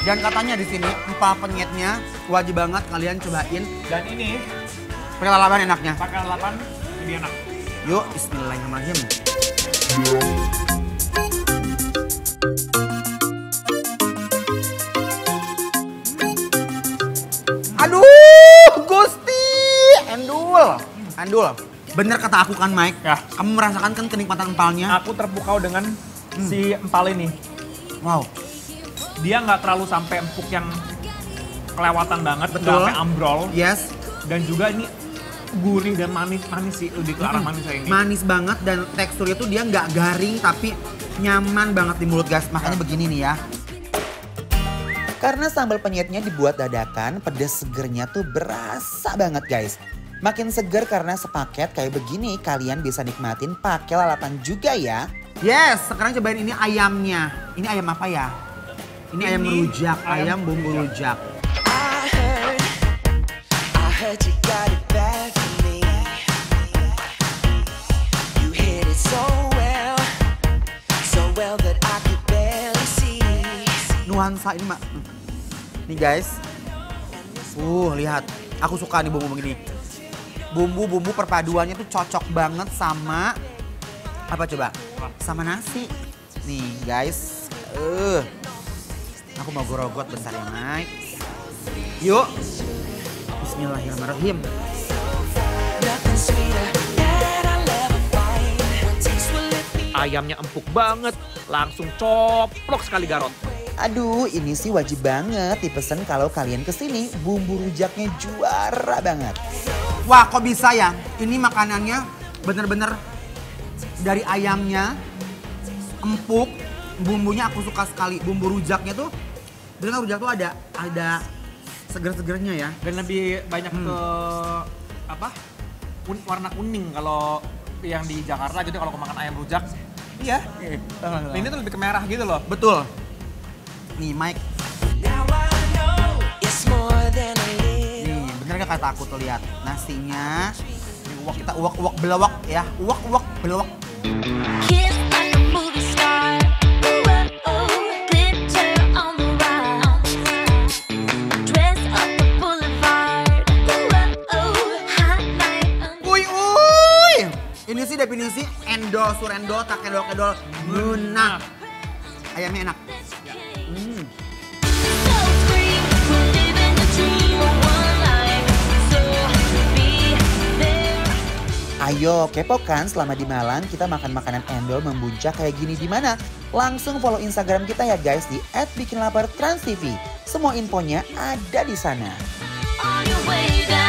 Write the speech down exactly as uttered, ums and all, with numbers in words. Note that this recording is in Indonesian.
Dan katanya di sini empal penyetnya wajib banget kalian cobain. Dan ini pakai lalapan enaknya. Pakai lalapan lebih enak. Yuk, bismillahirrahmanirrahim. Aduh, Gusti, endul, endul. Bener kata aku kan, Mike. Ya. Kamu merasakan kan kenikmatan empalnya? Aku terpukau dengan hmm. si empal ini. Wow. Dia nggak terlalu sampai empuk yang kelewatan banget, nggak sampai ambrol. Yes. Dan juga ini gurih dan manis, manis sih, lebih ke arah hmm. manis saya ini. Manis banget dan teksturnya tuh dia nggak garing tapi nyaman banget di mulut, guys. Makanya ya. Begini nih ya. Karena sambal penyetnya dibuat dadakan, pedas segernya tuh berasa banget, guys. Makin seger karena sepaket kayak begini, kalian bisa nikmatin pakai lalapan juga ya. Yes, sekarang cobain ini ayamnya. Ini ayam apa ya? Ini, ini ayam rujak, ayam, ayam bumbu rujak. Nuansa ini, Mak. Nih guys. Uh, lihat. Aku suka nih bumbu begini. Bumbu-bumbu perpaduannya tuh cocok banget sama apa coba? Sama nasi. Nih guys. Uh. Aku mau gorogot bentar ya, Mike. Yuk. Bismillahirrahmanirrahim. Ayamnya empuk banget, langsung coplok sekali Garot. Aduh, ini sih wajib banget dipesan kalau kalian kesini. Bumbu rujaknya juara banget. Wah, kok bisa ya? Ini makanannya bener-bener dari ayamnya empuk, bumbunya aku suka sekali. Bumbu rujaknya tuh, dengan rujak tuh ada ada seger-segernya ya. Dan lebih banyak hmm. ke apa? Kun, warna kuning kalau yang di Jakarta gitu kalau makan ayam rujak. Iya. Nah, ini tuh lebih ke merah gitu loh. Betul. Nih Mike. Nih bener gak kata aku tuh, lihat nasinya. Uwak, kita uwak-uwak belawak ya. Uwak-uwak belawak. Uy uy. Ini sih definisi endol surendol takedol kedol munah. Ayamnya enak. Hmm. Ayo kepokan selama di Malang kita makan makanan endol membuncah kayak gini di mana? Langsung follow Instagram kita ya guys di et bikin lapar trans t v. Semua infonya ada di sana.